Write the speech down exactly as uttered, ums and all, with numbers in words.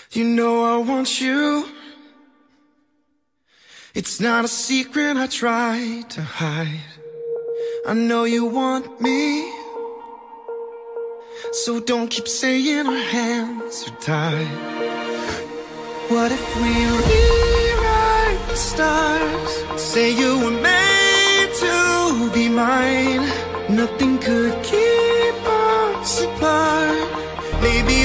You know I want you. It's not a secret I try to hide. I know you want me, so don't keep saying our hands are tied. What if we rewrite the stars? Say you were made to be mine. Nothing could keep us apart. Maybe